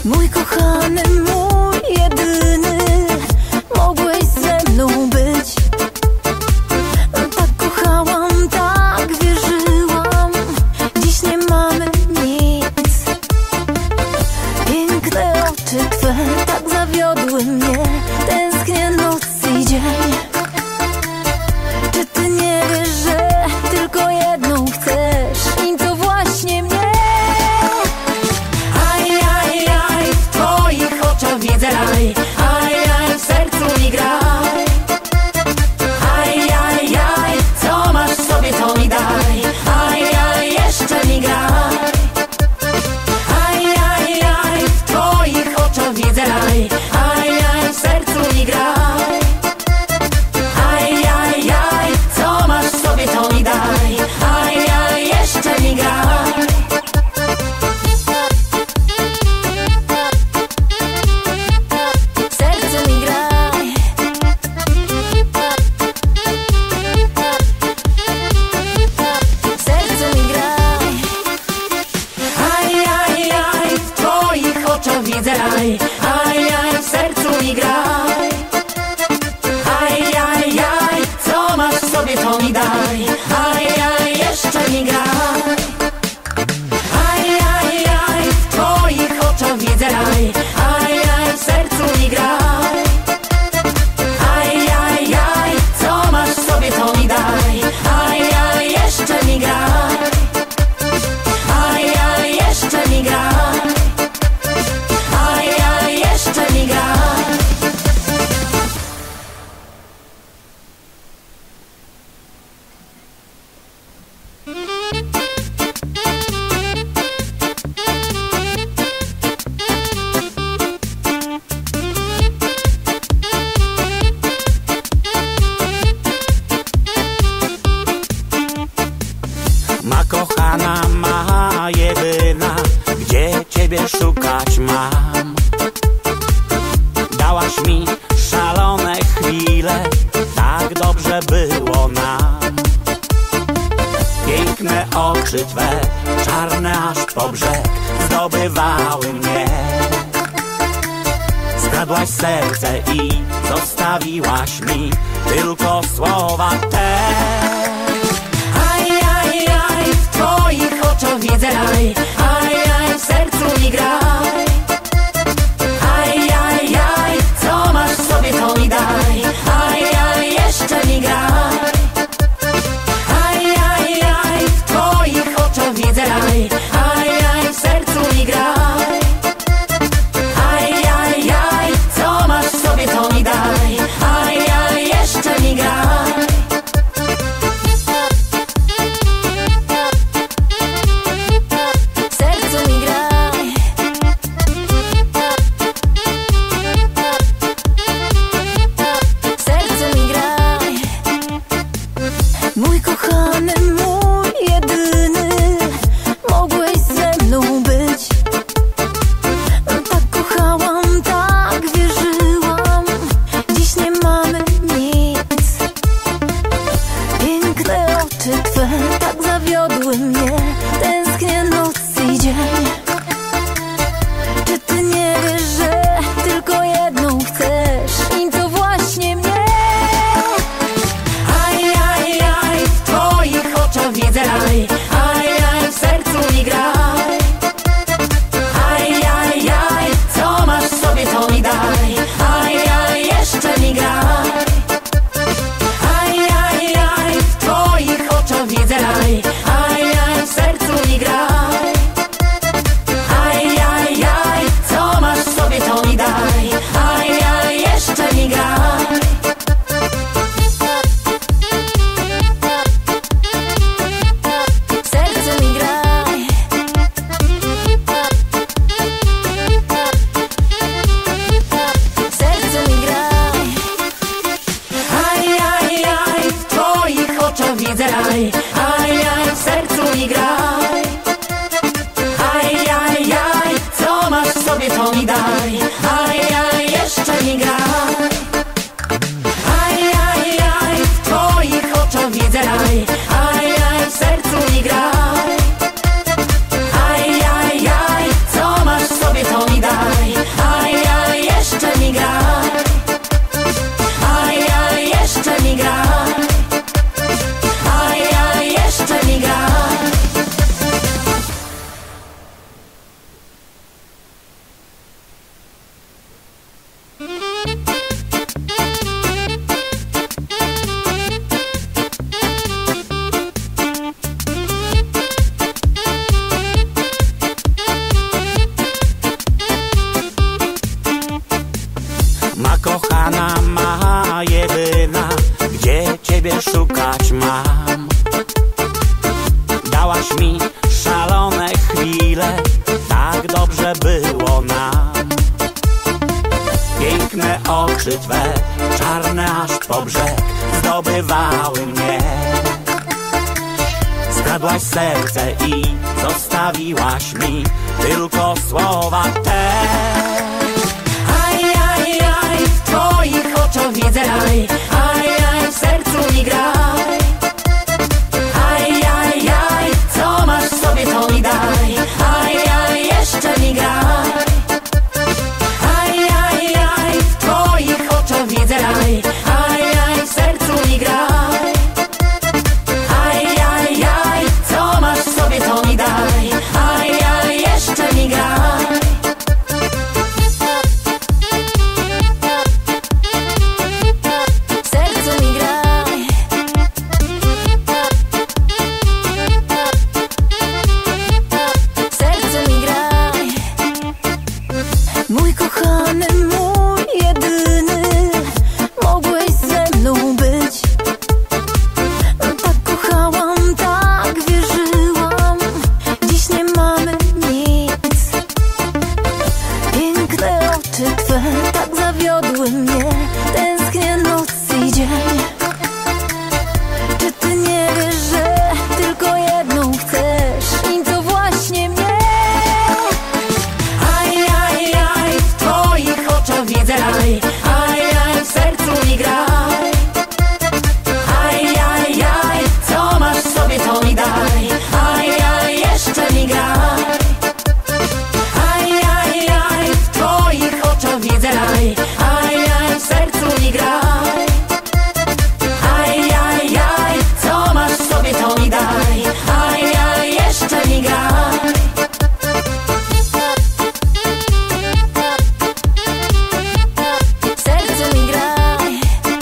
Mój kochany, mój jedyny, mogłeś ze mną być. Tak kochałam, tak wierzyłam, dziś nie mamy nic. Piękne oczy twe tak zawiodły mnie, tęsknię noc i dzień. Czy ty nie wiesz, że tylko jedną chcesz i to właśnie mnie? Aj, aj, aj, w twoich oczach widzę raj. Aj, aj, w sercu mi graj. Aj, aj, aj, co masz w sobie, to mi daj. Aj, aj, jeszcze mi graj. Aj, aj, aj, w twoich oczach widzę raj. Aj, aj, w sercu mi graj. Aj, aj, aj, co masz w sobie, to mi daj. Aj, aj, jeszcze mi graj. W sercu mi graj. W sercu mi graj. Aj, aj, aj, w twoich oczach widzę raj. Aj, aj, w sercu mi graj. Aj, aj, aj, co masz w sobie, to mi daj. Aj, aj, jeszcze mi graj. Aj, aj, aj, w twoich oczach widzę raj. Aj, aj, w sercu mi graj. Aj, aj, aj, co masz w sobie, to mi daj. Aj, aj, jeszcze mi graj. Aj, aj, jeszcze mi graj. Aj, aj, jeszcze mi graj. Ma kochana, ma jedyna, gdzie ciebie szukać mam? Dałaś mi szalone chwile, tak dobrze było nam. Piękne oczy twe, czarne aż po brzeg, zdobywały mnie. Skradłaś serce i zostawiłaś mi tylko słowa te. Aj, aj, aj, w twoich oczach widzę raj. Aj, aj, w sercu mi graj. Aj, aj, aj, co masz w sobie, to mi daj. Aj, aj, jeszcze mi graj. Aj, aj, aj, w twoich oczach widzę raj. Aj, aj, w sercu mi graj. Aj, aj, aj, co masz w sobie, to mi daj. Aj, aj, jeszcze mi graj. W sercu ciebie szukać mam. Dałaś mi szalone chwile, tak dobrze było nam. Piękne oczy twe, czarne aż po brzeg, zdobywały mnie. Skradłaś serce i zostawiłaś mi tylko słowa te. Aj, aj, aj, w twoich oczach widzę raj. Aj, aj, w sercu mi graj. Aj, aj, aj, co masz w sobie to mi daj. Aj, aj, jeszcze mi graj. Aj, aj, aj, w twoich oczach widzę raj. Aj, aj, w sercu mi graj. Aj, aj, aj, co masz w sobie to mi daj. Aj, aj, jeszcze mi graj. W sercu mi graj. W sercu mi graj. Mój kochany, mój jedyny, mogłeś ze mną być. Tak kochałam, tak wierzyłam, dziś nie mamy nic. Piękne oczy twe tak zawiodły mnie, tęsknię noc i dzień. Czy ty nie wiesz, że tylko jedną chcesz i to właśnie mnie? Aj, aj, aj, w twoich oczach widzę raj. Aj, aj, w sercu mi graj. Aj, aj, aj, co masz w sobie to mi daj. Aj, aj, jeszcze mi graj. Aj, aj, aj, w twoich oczach widzę raj. Aj, aj, w sercu mi graj. Aj, aj, aj, co masz w sobie to mi daj. Aj, aj, jeszcze mi graj. W sercu mi graj.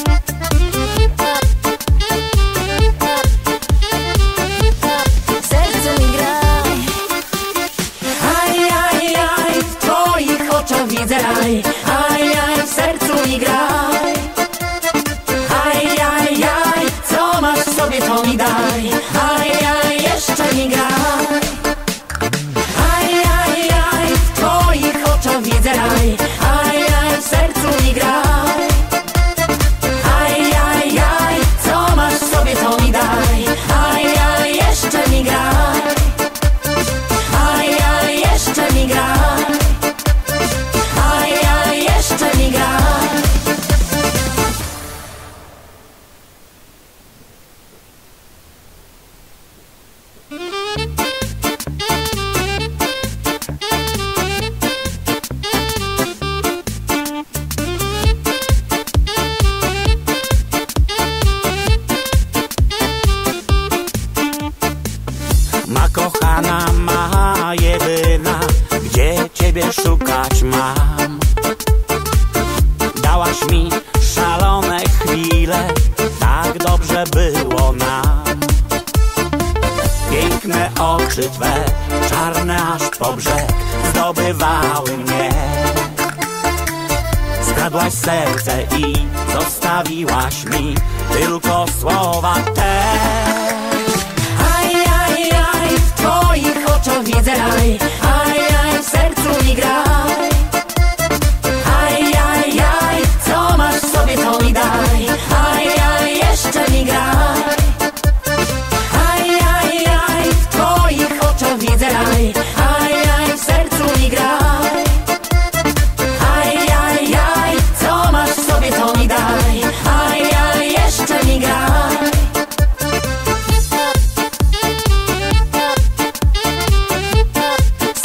W sercu mi graj. Aj, aj, aj, w twoich oczach widzę raj. Aj, aj, w sercu mi graj. Aj, aj, aj, co masz w sobie to mi daj. Aj, aj, jeszcze mi graj. Aj, aj, aj, w twoich oczach widzę raj. Aj, aj, w sercu mi graj. Aj, aj, aj, co masz w sobie to mi daj. Aj, aj, jeszcze mi graj. Aj, aj, jeszcze mi graj. Aj, aj, jeszcze mi graj. Ma kochana, ma jedyna, gdzie ciebie szukać mam. Dałaś mi szalone chwile, tak dobrze było nam. Piękne oczy twe, czarne aż po brzeg, zdobywały mnie. Skradłaś serce i zostawiłaś mi tylko słowa te. Aj, aj, aj, w twoich oczach widzę raj. Aj, aj, w sercu mi graj. Aj, aj, aj, co masz w sobie to mi daj. Aj, aj, jeszcze mi graj. Aj, aj, aj, w twoich oczach widzę raj. Aj, aj, w sercu mi graj. Aj, aj, aj, co masz w sobie to mi daj. Aj, aj, jeszcze mi graj. W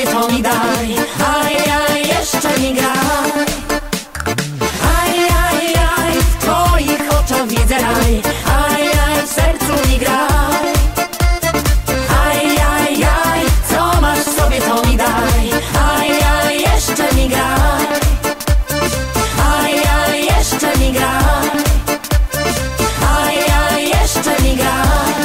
sobie to mi daj. Ajaj, jeszcze mi graj. Ajaj, w twoich oczach widzę raj. Ajaj, w sercu mi graj. Ajaj, co masz w sobie to mi daj. Ajaj, jeszcze mi graj. Ajaj, jeszcze mi graj. Ajaj, jeszcze mi graj.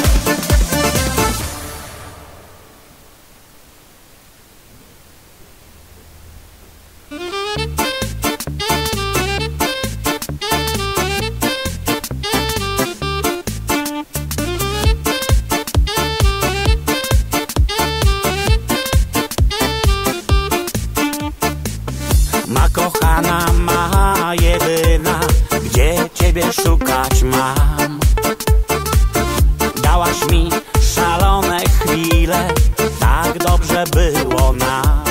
Ma kochana, ma jedyna, gdzie ciebie szukać mam? Dałaś mi szalone chwile, tak dobrze było nam.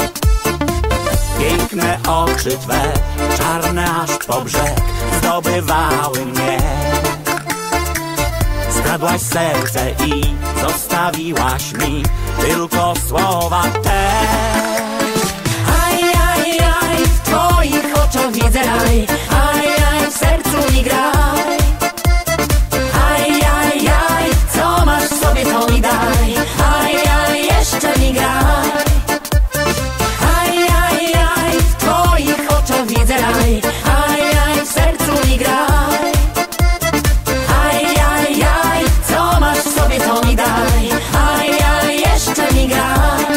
Piękne oczy twe, czarne aż po brzeg, zdobywały mnie. Skradłaś serce i zostawiłaś mi tylko słowa te. Ajaj, w twoich oczach widzę raj. Ajaj, w sercu mi graj. Ajaj, co masz w sobie to mi daj. Ajaj, jeszcze mi graj. Ajaj, w twoich oczach widzę raj. Ajaj, w sercu mi graj. Ajaj, co masz w sobie to mi daj. Ajaj, jeszcze mi graj.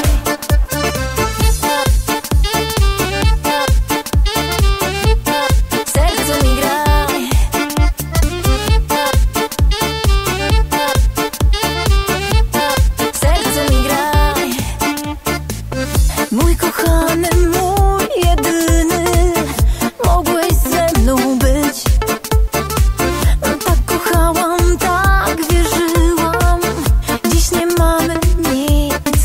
W sercu mi graj. W sercu mi graj. Mój kochany, mój jedyny, mogłeś ze mną być. Tak kochałam, tak wierzyłam, dziś nie mamy nic.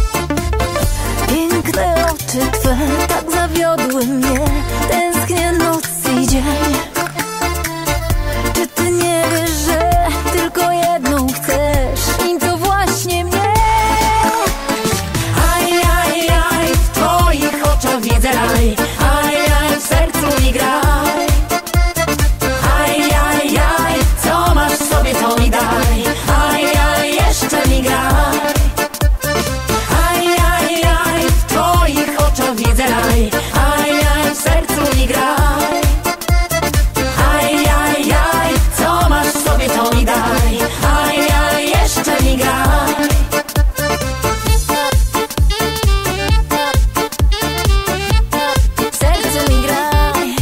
Piękne oczy twe tak zawiodły mnie, tęsknię noc i dzień. Czy ty nie wiesz, że tylko jedną chcesz i to właśnie mnie? Ajaj, w twoich oczach widzę raj. Ajaj, w sercu mi graj. Ajaj, co masz w sobie to mi daj. Ajaj, jeszcze mi graj. Ajaj, w twoich oczach widzę raj. Ajaj, w sercu mi graj. Ajaj, co masz w sobie to mi daj. Ajaj, jeszcze mi graj. W sercu mi graj.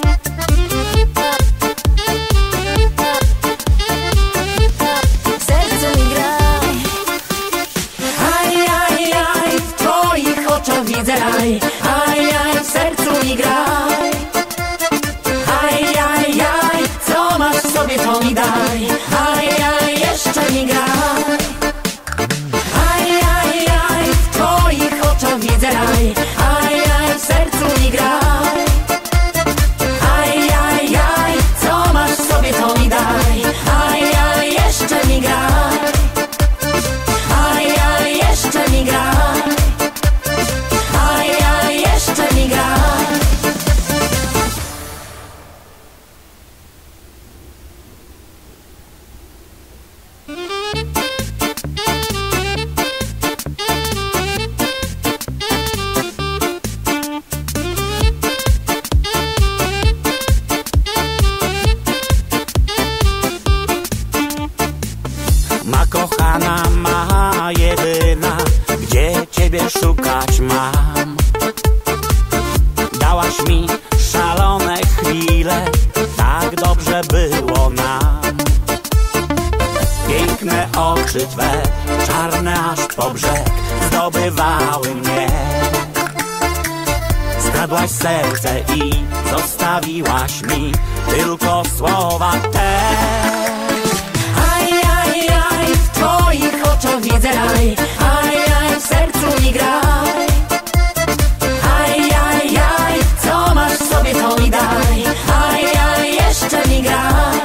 W sercu mi graj. Ajaj, w twoich oczach widzę raj. Ajaj, w sercu mi graj. Ajaj, co masz w sobie to mi daj. Ajaj, jeszcze mi graj. Ajaj, w twoich oczach widzę raj. Ajaj, w sercu mi graj. Ajaj, co masz w sobie to mi daj. Ajaj, jeszcze mi graj. Ajaj, jeszcze mi graj. Ajaj, jeszcze mi graj. Ma kochana, ma jedyna, gdzie ciebie szukać mam? Dałaś mi szalone chwile, tak dobrze było nam. Piękne oczy twe, czarne aż po brzeg, zdobywały mnie. Skradłaś serce i zostawiłaś mi tylko słowa te. Ajaj, w twoich oczach widzę raj. Ajaj, w sercu mi graj. Ajaj, co masz w sobie to mi daj. Ajaj, jeszcze mi graj.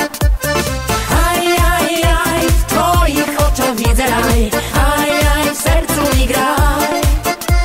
Ajaj, w twoich oczach widzę raj. Ajaj, w sercu mi graj.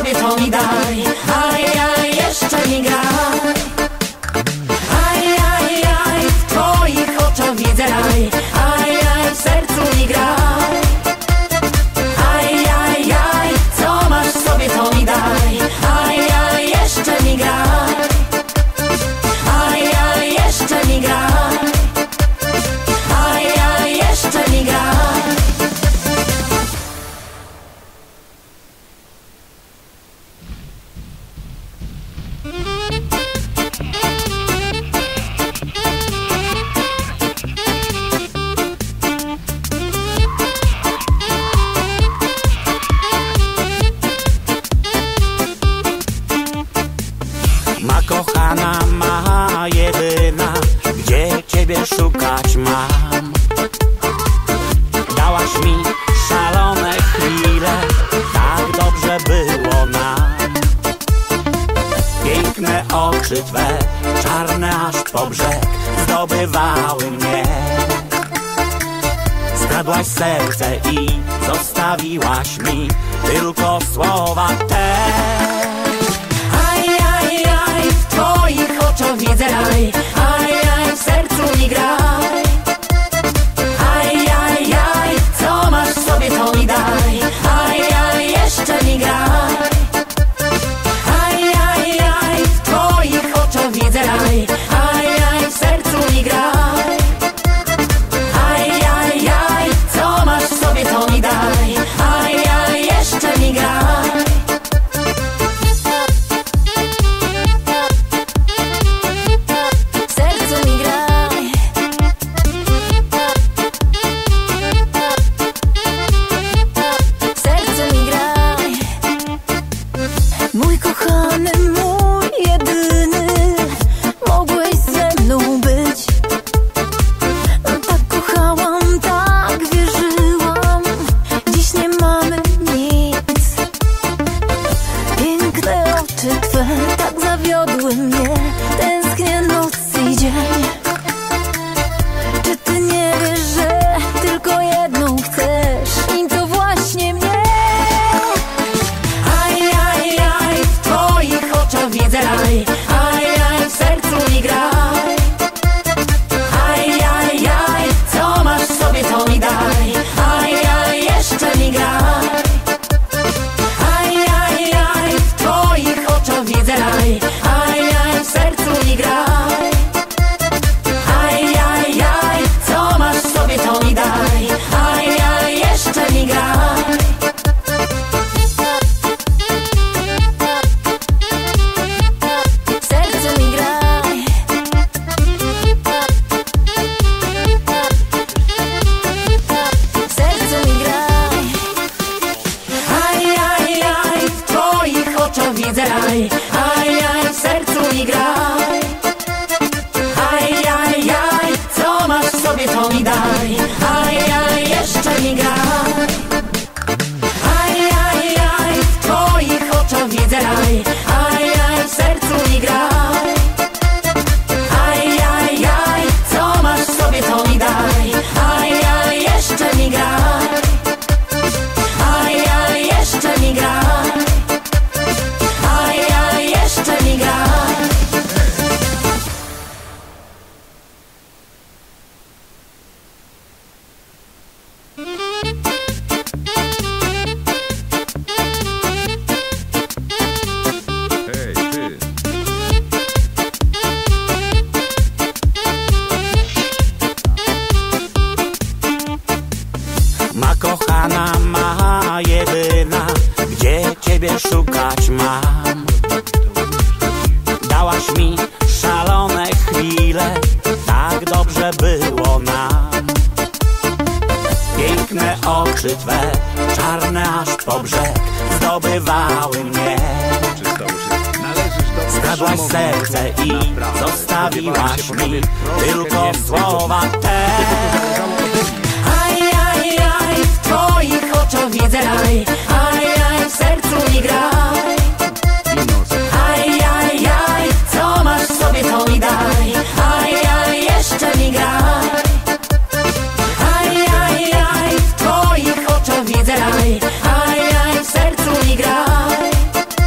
sobie to mi daj. Ajaj, jeszcze mi graj. Ajaj, w twoich oczach widzę raj. Ajaj, w sercu mi graj. Ajaj, co masz w sobie to mi daj. Ajaj, jeszcze mi graj. Ajaj, jeszcze mi graj. Ajaj, jeszcze mi graj. Ma kochana, ma jedyna, gdzie ciebie szukać mam? Dałaś mi szalone chwile, tak dobrze było nam. Piękne oczy twe, czarne aż po brzeg, zdobywały mnie. Skradłaś serce i zostawiłaś mi tylko słowa te. Ajaj, w twoich oczach widzę raj. Ajaj, w sercu mi graj. Ajaj, co masz w sobie to mi daj. Ajaj, jeszcze mi graj. Ajaj, w twoich oczach widzę raj. Ajaj, w sercu mi graj. Ajaj, co masz w sobie to mi daj. Ajaj, jeszcze mi graj. W sercu mi graj. W sercu mi graj. Mój kochany, mój jedyny, mogłeś ze mną być. Tak kochałam, tak wierzyłam, dziś nie mamy nic. Piękne oczy twe tak zawiodły mnie, tęsknię noc i dzień. Czy ty nie wiesz, że tylko jedną chcesz i to właśnie mnie? Ajaj, w twoich oczach widzę raj. Ajaj, w sercu mi graj. Ajaj, co masz w sobie to mi daj. Ajaj, jeszcze mi graj. Ajaj, w twoich oczach widzę raj. Ajaj, w sercu mi graj. Ajaj, co masz w sobie to mi daj. Ajaj, jeszcze mi graj. W sercu mi graj. W sercu mi graj. Ajaj, w twoich oczach widzę raj. Ajaj, w sercu mi graj. Ajaj, co masz w sobie to mi daj. Ajaj, jeszcze mi graj. Ajaj, w twoich oczach widzę raj. Ajaj, w sercu mi graj. Ajaj, co masz w sobie to mi daj. Ajaj, jeszcze mi graj. Ajaj, jeszcze mi graj. Ajaj, jeszcze mi graj. Hej, ty! Ma kochana, ma jedyna, gdzie ciebie szukać mam? Dałaś mi szalone chwile, tak dobrze było nam. Piękne oczy twe, czarne aż po brzeg, zdobywały mnie. Przystało się. Należysz do Skradłaś serce i zostawiłaś mi tylko słowa te. Ajaj, w twoich oczach widzę raj. Ajaj, w sercu mi graj. Ajaj, co masz w sobie to mi daj. Ajaj, jeszcze mi graj. Ajaj, w twoich oczach widzę raj. Ajaj, w sercu mi graj.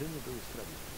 czyny były sprawiedliwe.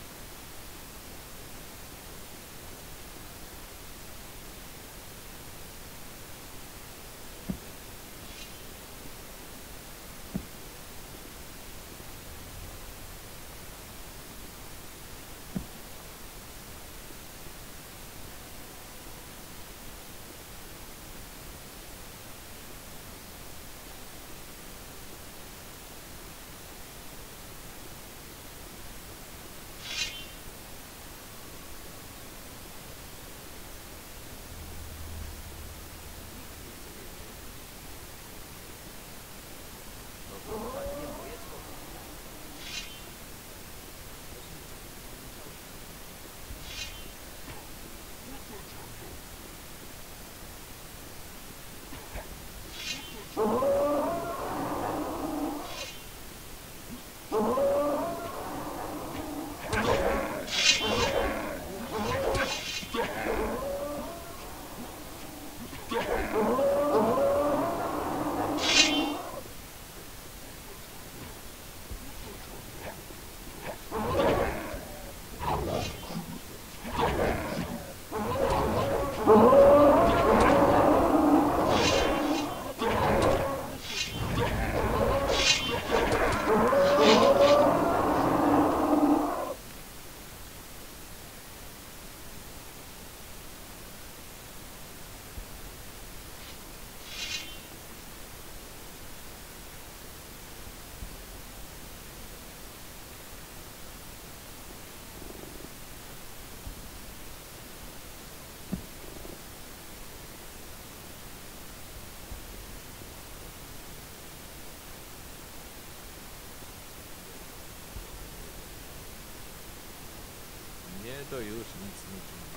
Nie, to już nic nie dziwi.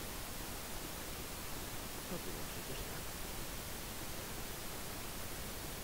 To było przecież tak.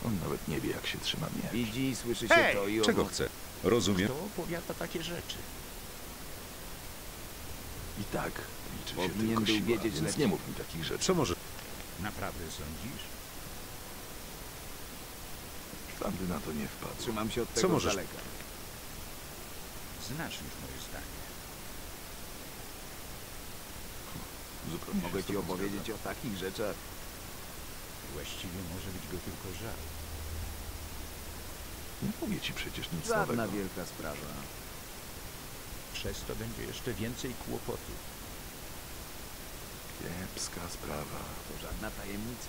On nawet nie wie, jak się trzyma mnie. Widzi i słyszy się to i Czego owo. chce? Rozumiem. Kto opowiada takie rzeczy? I tak liczy się Powinien tylko był siła, wiedzieć więc lepiej. nie mów mi takich rzeczy. Co może... Naprawdę sądzisz? Sam by na to nie wpadł. Trzymam się od Co tego z możesz? daleka. Znasz już moje zdanie. Zupełnie Mogę się z ci tobą opowiedzieć zgadzam. o takich rzeczach. Właściwie może być go tylko żal. Nie mówię ci przecież nic Żadna nowego. wielka sprawa. Przez to będzie jeszcze więcej kłopotów. Kiepska sprawa. To żadna tajemnica.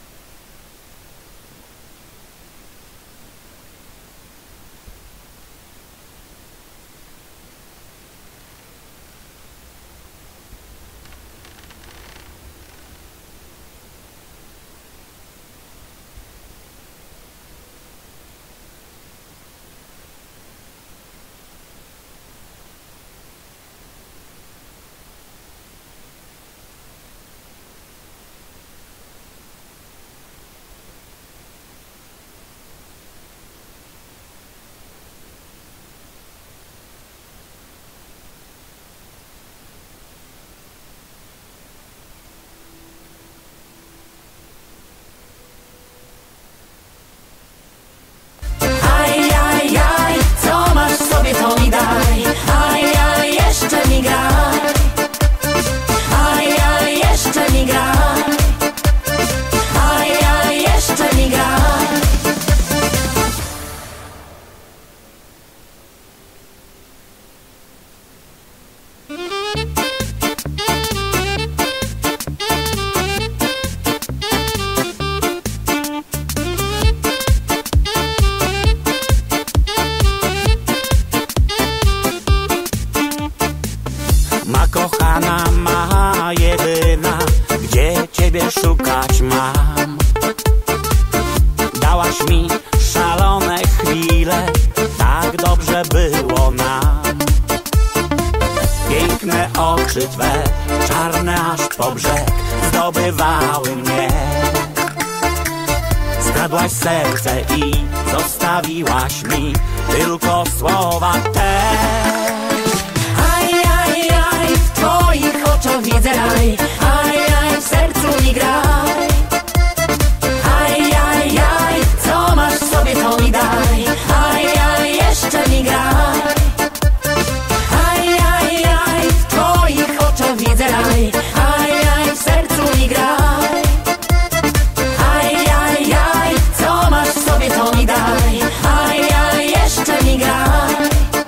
Aj, co masz w sobie, to mi daj. Aj, jeszcze mi graj. Aj, jeszcze mi graj. Aj, jeszcze mi graj. Ma kochana, ma jedyna, gdzie ciebie szukać mam? Dałaś mi szalone chwile, tak dobrze było nam. Piękne oczy twe, czarne aż po brzeg, zdobywały mnie. Skradłaś serce i zostawiłaś mi tylko słowa te. Aj, w twoich oczach widzę raj. Aj, w sercu mi graj. Aj, co masz w sobie, to mi daj. Aj, jeszcze mi graj. Aj, w twoich oczach widzę raj. Aj, w sercu mi graj. Aj, co masz w sobie, to mi daj. Aj, jeszcze mi graj.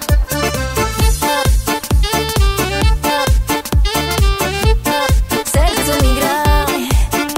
W sercu mi graj.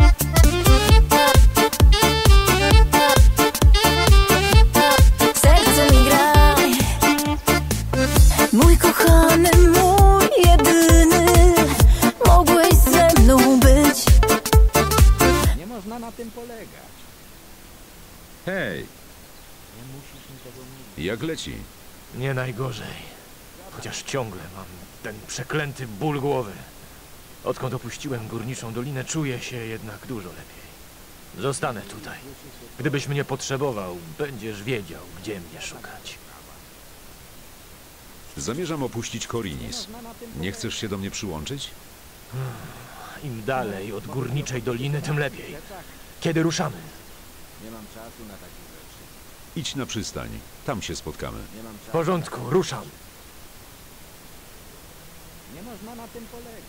W sercu mi graj. Mój kochany, mój jedyny, mogłeś ze mną być. Nie można na tym polegać. Hej, Nie musisz mi tego mówić. jak leci? Nie najgorzej. Chociaż ciągle mam ten przeklęty ból głowy. Odkąd opuściłem Górniczą Dolinę, czuję się jednak dużo lepiej. Zostanę tutaj. Gdybyś mnie potrzebował, będziesz wiedział, gdzie mnie szukać. Zamierzam opuścić Korinis. Nie chcesz się do mnie przyłączyć? Im dalej od Górniczej Doliny, tym lepiej. Kiedy ruszamy? Nie mam czasu na takie rzeczy. Idź na przystań. Tam się spotkamy. Nie mam W czasu. porządku, ruszam. Nie można na tym polegać.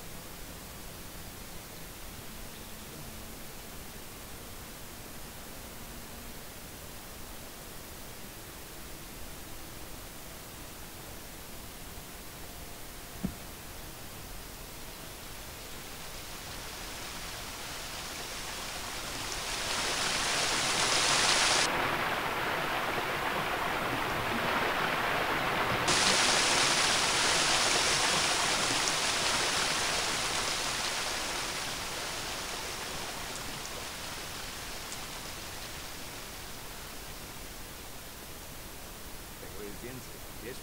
Tego jest więcej, wiesz?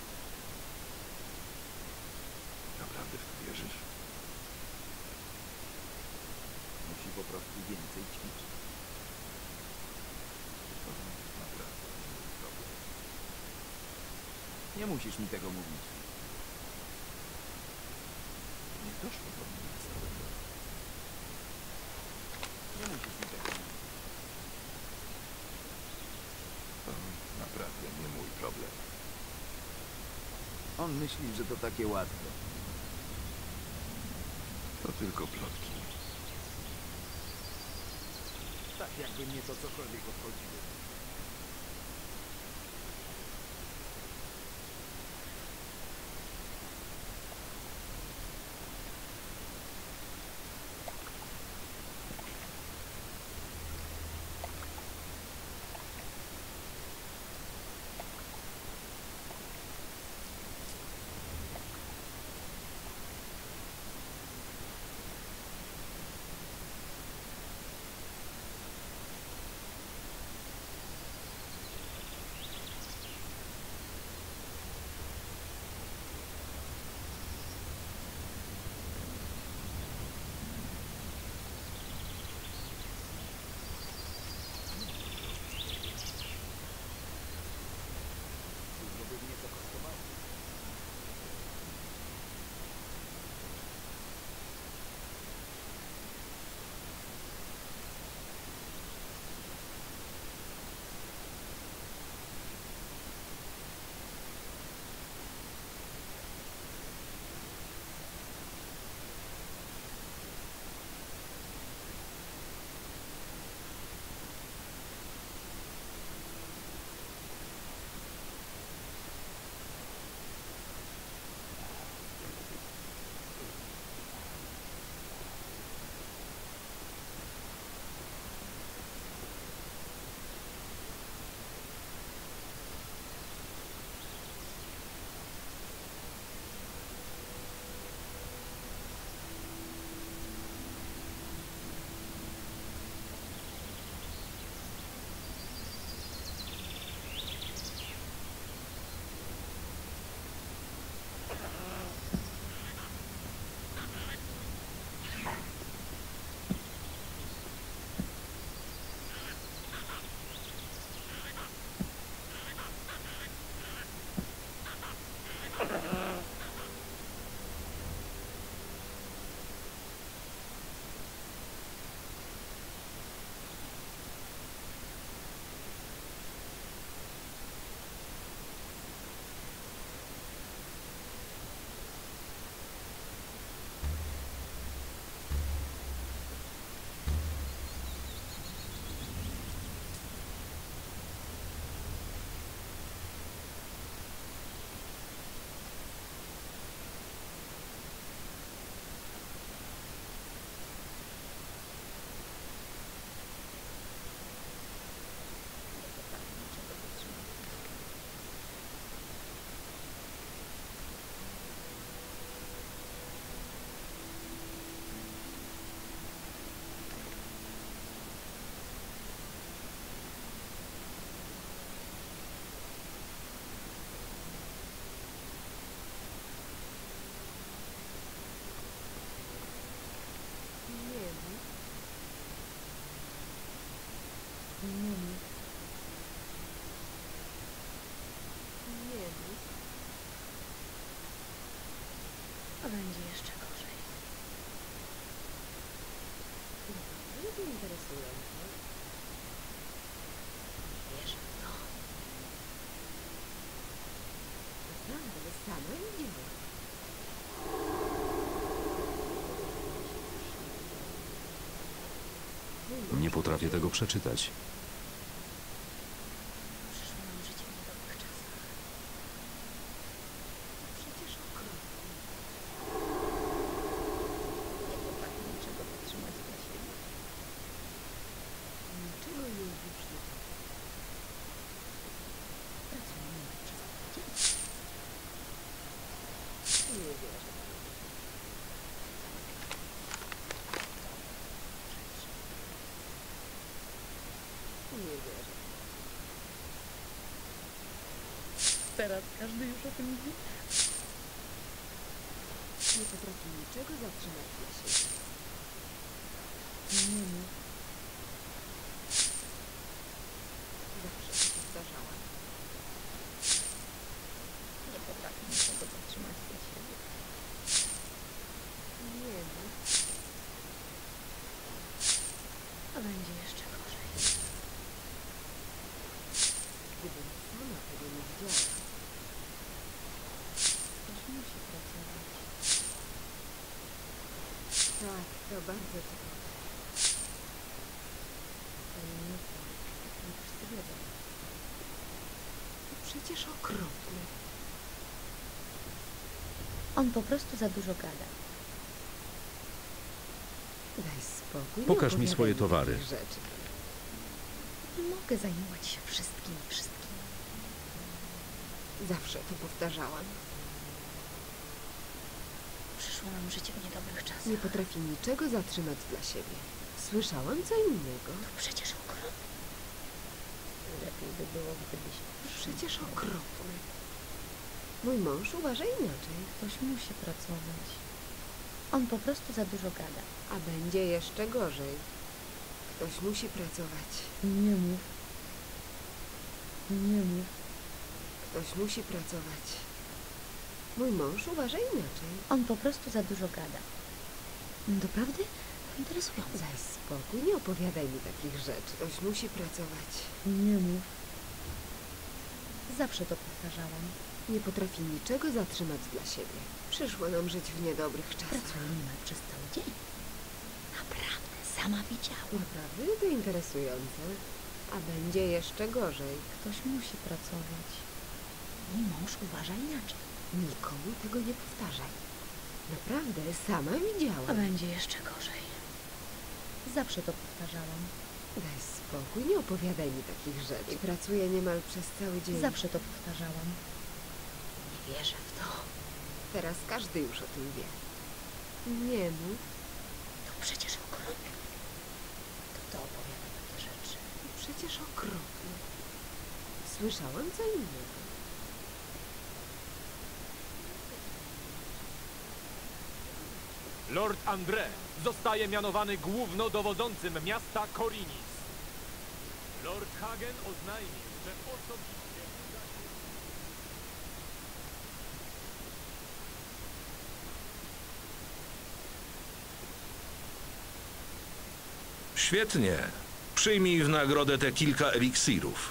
Naprawdę w to wierzysz? Musi po prostu więcej ćwiczyć. Nie musisz mi tego mówić. Nie doszło do mnie z całego. Nie musisz mi tego mówić. To naprawdę nie mój problem. On myśli, że to takie łatwe. To tylko plotki. Tak jakby mnie to cokolwiek obchodziło. To będzie jeszcze gorzej. Nie to interesujące. Wierzę w to. Naprawdę, bez sama idziemy. Nie potrafię tego przeczytać. Przyszło nam życie w niedobrych czasach. Przecież okropnie. Nie potrafię niczego podtrzymać dla siebie. Niczego już nie potrafię. Pracujemy przez tydzień. Nie wierzę. Nie wierzę. Teraz każdy już o tym wie. Nie potrafi niczego zatrzymać dla siebie. Nie mów. Zawsze się powtarzałam. Tak, to bardzo ciekawe. Tajemnica. Nie wszyscy wiedzą. To przecież okropne. On po prostu za dużo gada. Daj spokój. nie Pokaż mi opowiadaj swoje mi towary. takich rzeczy. Nie mogę zajmować się wszystkim. Zawsze to powtarzałam. Przyszło nam życie w niedobrych czasach. Nie potrafi niczego zatrzymać dla siebie. Słyszałam co innego. To przecież okropne. Lepiej by było, gdybyś... Przecież okropne. Mój mąż uważa inaczej. Ktoś musi pracować. On po prostu za dużo gada. A będzie jeszcze gorzej. Ktoś musi pracować. Nie mów. Nie mów. Ktoś musi pracować. Mój mąż uważa inaczej. On po prostu za dużo gada. Doprawdy? To interesujące. Daj spokój, nie opowiadaj mi takich rzeczy. Ktoś musi pracować. Nie mów. Zawsze to powtarzałam. Nie potrafi niczego zatrzymać dla siebie. Przyszło nam żyć w niedobrych czasach. Pracuję niemal przez cały dzień. Naprawdę, sama widziałam. Naprawdę to interesujące. A będzie jeszcze gorzej. Ktoś musi pracować. Mój mąż uważa inaczej. Nikomu tego nie powtarzaj. Naprawdę, sama A widziałam. będzie jeszcze gorzej. Zawsze to powtarzałam. Daj spokój, nie opowiadaj mi takich rzeczy. Pracuję niemal przez cały dzień. Zawsze to powtarzałam. Nie wierzę w to. Teraz każdy już o tym wie. Nie mów. To przecież okropne. Kto opowiada takie rzeczy? To przecież okropne. Słyszałam co innego. Lord André zostaje mianowany głównodowodzącym miasta Korinis. Lord Hagen oznajmił, że osobiście uda się... Świetnie. Przyjmij w nagrodę te kilka eliksirów.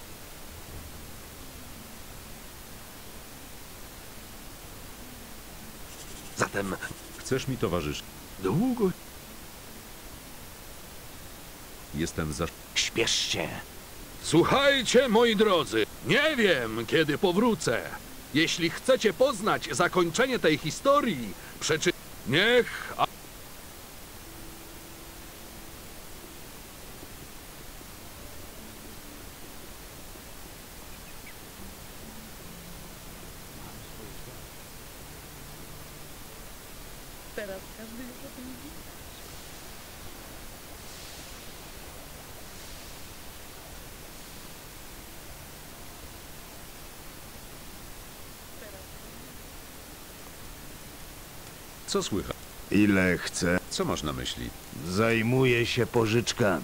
Zatem Chcesz mi towarzyszyć? długo Jestem za... śpiesz się. Słuchajcie, moi drodzy, nie wiem, kiedy powrócę. Jeśli chcecie poznać zakończenie tej historii, niech... Teraz każdy już o tym wie. Co słychać? Ile chcę? Co masz na myśli? Zajmuję się pożyczkami.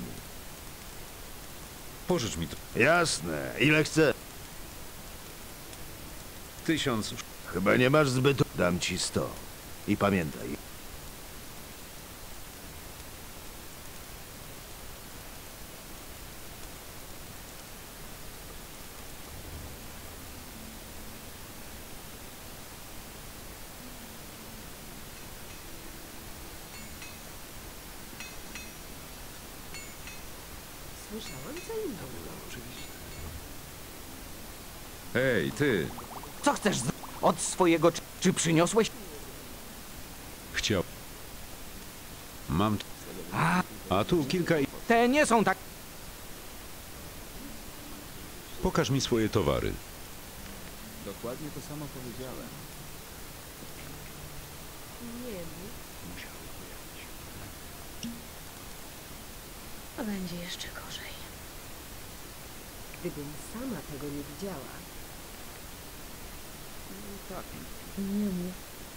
Pożycz mi to. Jasne. Ile chcę? 1000... Chyba nie masz zbyt... Dam ci 100. I pamiętaj. Słyszałam co innego. Hej, ty! Co chcesz od swojego... Czy przyniosłeś... Chciał... Mam... A tu kilka... Te nie są tak... Pokaż mi swoje towary. Dokładnie to samo powiedziałem. Nie mów. A będzie jeszcze gorzej. Gdybym sama tego nie widziała. Tak, Nie mów.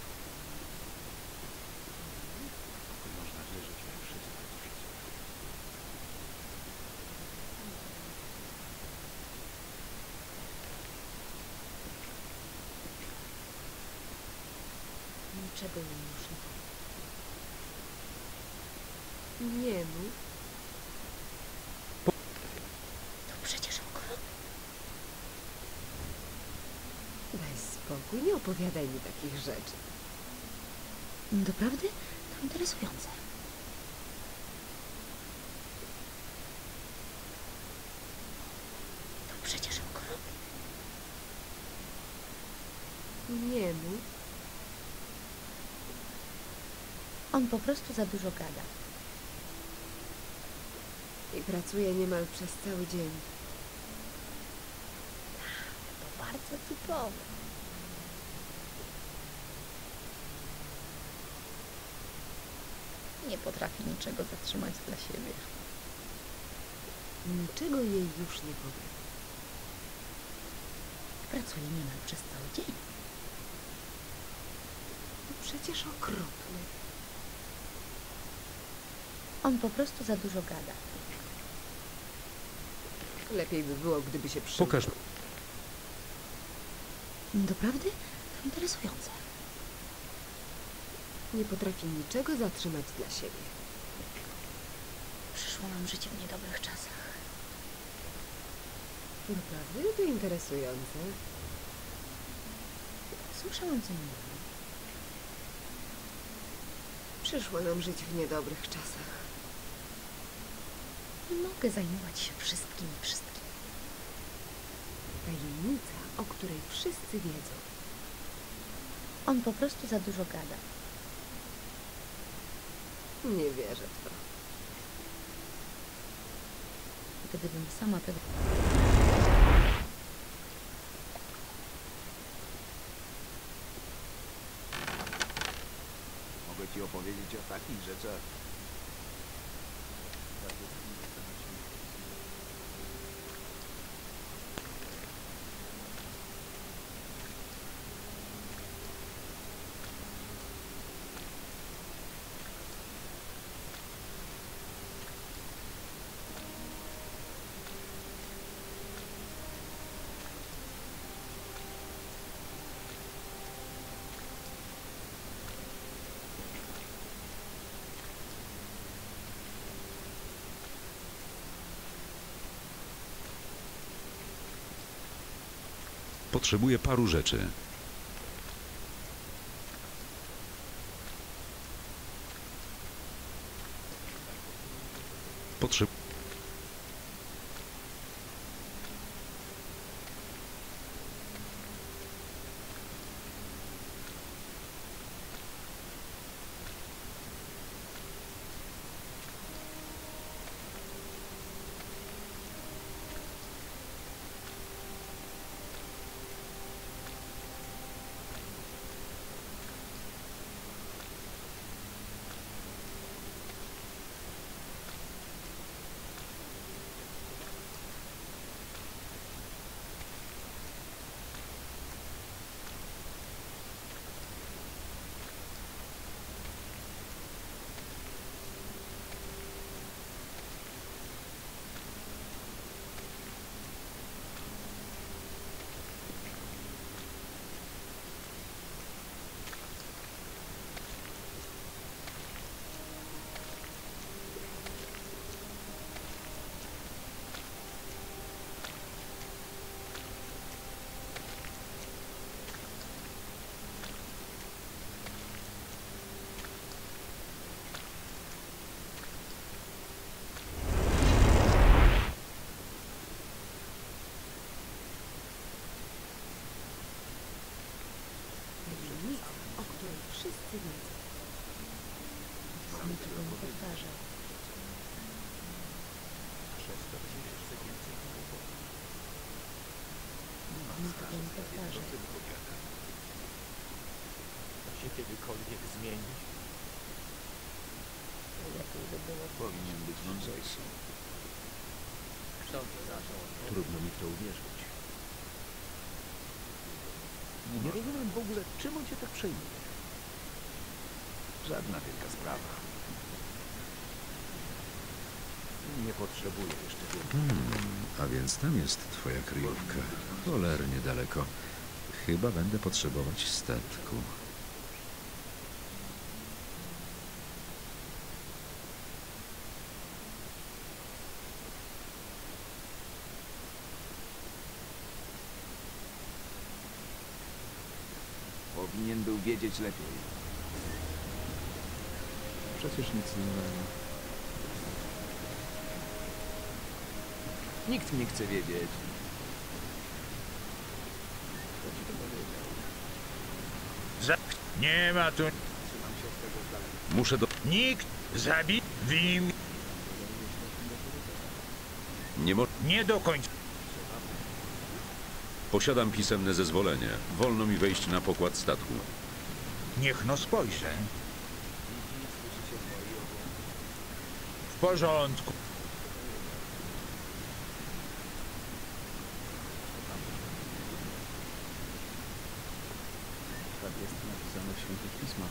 można wierzyć we wszystko. Niczego nie muszę. Nie mów. To przecież okropne. Daj spokój, nie opowiadaj mi takich rzeczy. Doprawdy? To interesujące. To przecież okropne. Nie mów. On po prostu za dużo gada. I pracuje niemal przez cały dzień. To bardzo typowe. Nie potrafi niczego zatrzymać dla siebie. Niczego jej już nie powiem. Pracuje niemal przez cały dzień. To przecież okropne. On po prostu za dużo gada. Lepiej by było, gdyby się przymknął. Pokaż. Doprawdy? To interesujące. Nie potrafi niczego zatrzymać dla siebie. Przyszło nam życie w niedobrych czasach. Naprawdę? To interesujące. Słyszałam co innego. Przyszło nam żyć w niedobrych czasach. Nie mogę zajmować się wszystkim. Tajemnica, o której wszyscy wiedzą. On po prostu za dużo gada. Nie wierzę w to. Gdybym sama tego... Mogę ci opowiedzieć o takich rzeczach. Potrzebuję paru rzeczy. Wszyscy wiedzą. On tego nie powtarza. On tego nie powtarza. To się kiedykolwiek zmieni? Lepiej by było. Powinien być mądrzejszy. Ksiądz zaczął. Trudno mi w to uwierzyć. Nie rozumiem w ogóle, czym on się tak przejmuje. Żadna wielka sprawa. Nie potrzebuję jeszcze więcej. A więc tam jest twoja kryjówka. Cholernie daleko. Chyba będę potrzebować statku. Powinien był wiedzieć lepiej. Przecież nic nowego. Nikt nie chce wiedzieć. Kto ci to powiedział? Nie ma tu... Muszę do... Nikt zabi... w imię... Nie do końca. Posiadam pisemne zezwolenie. Wolno mi wejść na pokład statku. Niech no spojrzę. W porządku. Tak jest napisane w świętych pismach.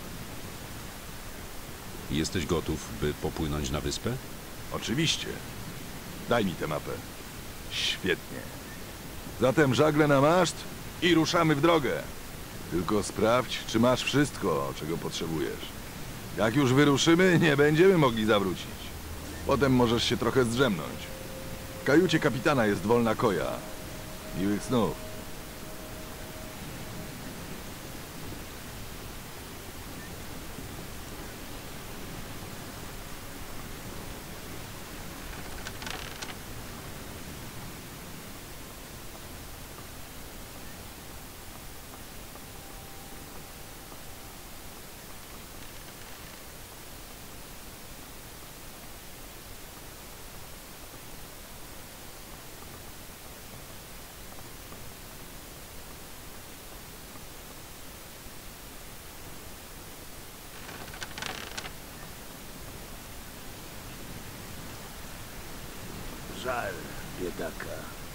Jesteś gotów, by popłynąć na wyspę? Oczywiście. Daj mi tę mapę. Świetnie. Zatem żagle na maszt i ruszamy w drogę. Tylko sprawdź, czy masz wszystko, czego potrzebujesz. Jak już wyruszymy, nie będziemy mogli zawrócić. Potem możesz się trochę zdrzemnąć. W kajucie kapitana jest wolna koja. Miłych snów. Żal biedaka.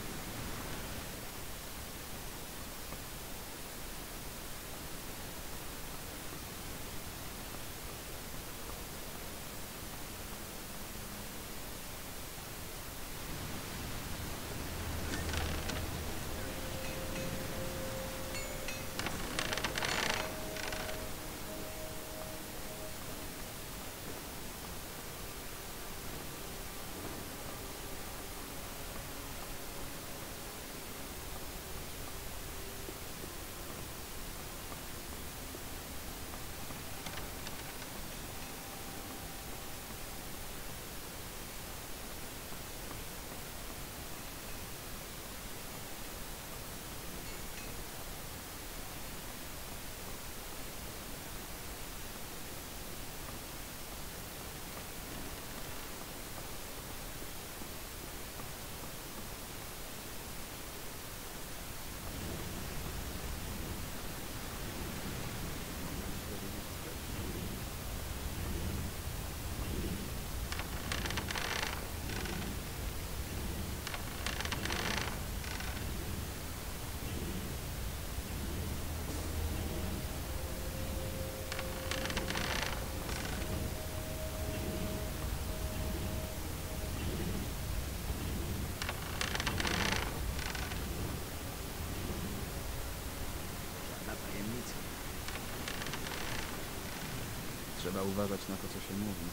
Trzeba uważać na to, co się mówi.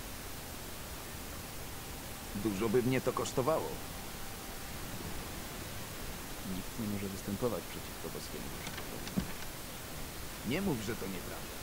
Dużo by mnie to kosztowało. Nikt nie może występować przeciwko boskiemu. Nie mów, że to nieprawda.